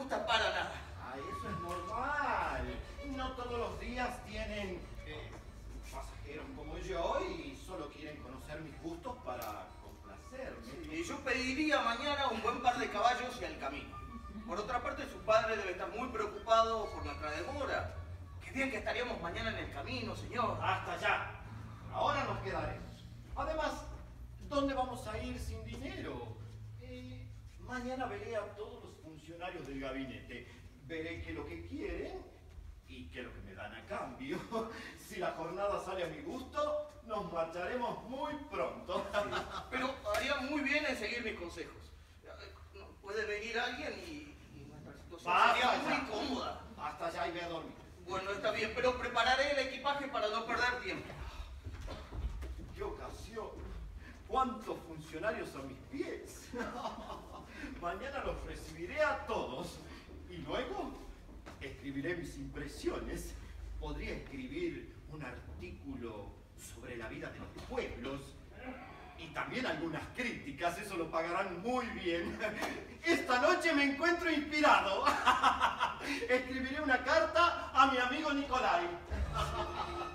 gusta para nada. Ah, eso es normal. No todos los días tienen pasajeros como yo y solo quieren conocer mis gustos para complacerme. Y yo pediría mañana un buen par de caballos y al camino. Por otra parte, su padre debe estar muy preocupado por nuestra demora. Qué bien que estaríamos mañana en el camino, señor. Hasta allá. Ahora nos quedaremos. Además, ¿dónde vamos a ir sin dinero? Mañana veré a todos los funcionarios del gabinete. Veré qué es lo que quieren y qué es lo que me dan a cambio. Si la jornada sale a mi gusto, nos marcharemos muy pronto. Pero haría muy bien en seguir mis consejos. Puede venir alguien y nuestra situación sería muy incómoda. Hasta allá y ve a dormir. Bueno, está bien, pero prepararé el equipaje para no perder tiempo. ¡Qué ocasión! ¿Cuántos funcionarios a mis pies? Mañana los recibiré a todos. Y luego escribiré mis impresiones. Podría escribir un artículo sobre la vida de los pueblos. Y también algunas críticas, eso lo pagarán muy bien. Esta noche me encuentro inspirado. Escribiré una carta a mi amigo Nicolai.